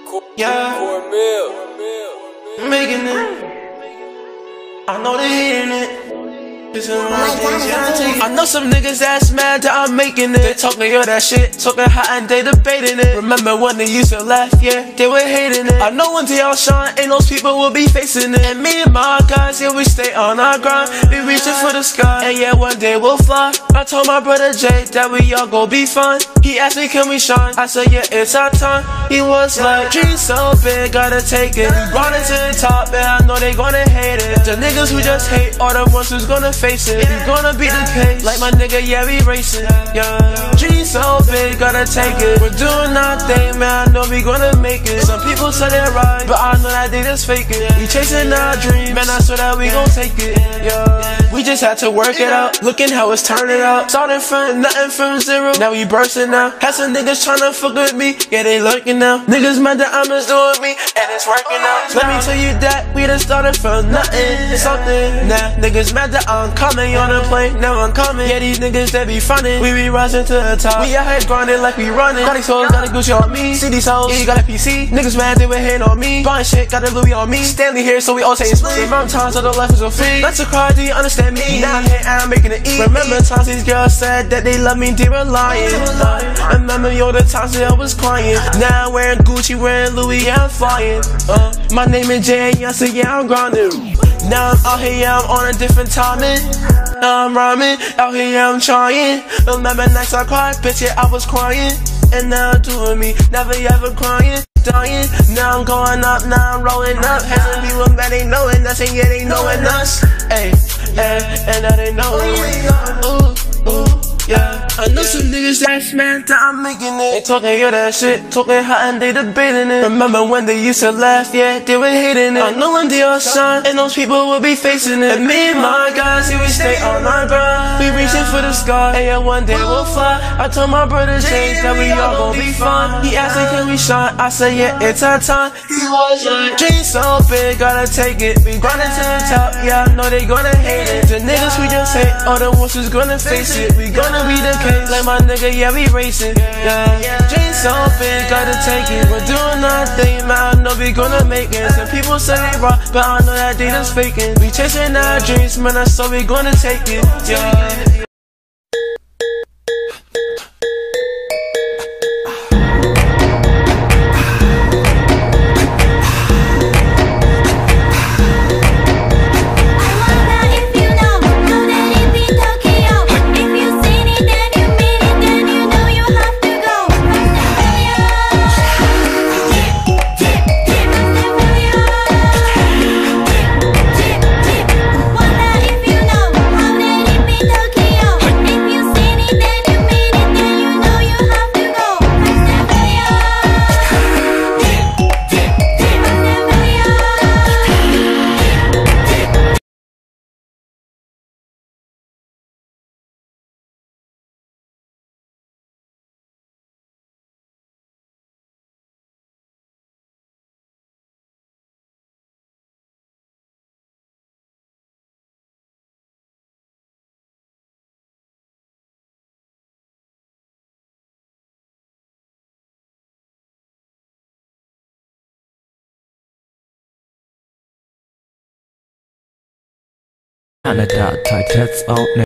Yeah, making it. I know they hating it. I know some niggas that's mad that I'm making it. They talking all that shit, talking hot and they debating it. Remember when they used to laugh, yeah, they were hating it. I know one day I'll shine and those people will be facing it. And me and my guys, yeah, we stay on our grind. We reaching for the sky, and yeah, one day we'll fly. I told my brother Jay that we all gon' be fine. He asked me, can we shine? I said, yeah, it's our time. He was like, dreams so big, gotta take it. We running to the top, and I know they gonna hate it. The niggas who just hate are the ones who's gonna face it. We gonna beat the case, like my nigga, yeah, we racing. Yeah, dreams so big, gotta take it. We're doing our thing, man, I know we gonna make it. Some people say they're right, but I know that they just fake it. We chasing our dreams, man, I swear that we gon' take it. Yeah, we just had to work it out. Looking how it's turning out. Starting from nothing from zero, now we bursting out. Had some niggas tryna fuck with me, yeah, they lurking now. Niggas mad that I'm just doing me, and it's working out. Let me tell you that we done started from nothing, something. Now niggas mad that I'm coming on the plane, now I'm coming. Yeah, these niggas they be frontin', we be rising to the top. We out here grinding like we running. Got these hoes, got a Gucci on me. See these hoes, yeah, you got a PC. Niggas mad they were hating on me. Buying shit, got a Louis on me. Stanley here, so we all taking split. Remember times all the life was a free. That's a cry, do you understand me? Now I'm here and I'm making it eat. Remember times these girls said that they love me, they were lying. Remember all the times that I was crying. Now I'm wearing Gucci, wearing Louis, yeah, I'm flying. My name is Jay, and I say yeah, I'm grinding. Now I'm out here, yeah, I'm on a different timing. I'm rhyming, out here, yeah, I'm trying. Remember nights I cried, bitch, yeah, I was crying. And now I'm doing me, never ever crying, dying. Now I'm going up, now I'm rolling up. Had some people that ain't knowing us, and yeah, they knowing us. Ayy, and now they know it. Ooh, ooh. Yeah, I know some niggas that's mad that I'm making it. They talking all that shit, talking hot and they debating it. Remember when they used to laugh, yeah, they were hating it. I know one day I'll shine, and those people will be facing it. And me and my guys, yeah, we stay on our grind. We reaching for the sky, and yeah, one day we'll fly. I told my brother Jay that we all gon' be fine. He asked me, can we shine? I said, yeah, it's our time. He was like, dreams so big, gotta take it. We grinding to the top, yeah, I know they gonna hate it. The niggas we just hate are the ones who's gonna face it. We gonna be the case, like my nigga, yeah, we racing. Yeah, dreams so big, gotta take it. We're doing our thing, man, I know we gonna make it. Some people say they rock, but I know that they just faking. We chasing our dreams, man, I so we gonna take it. Yeah. Canada, Tightheads out.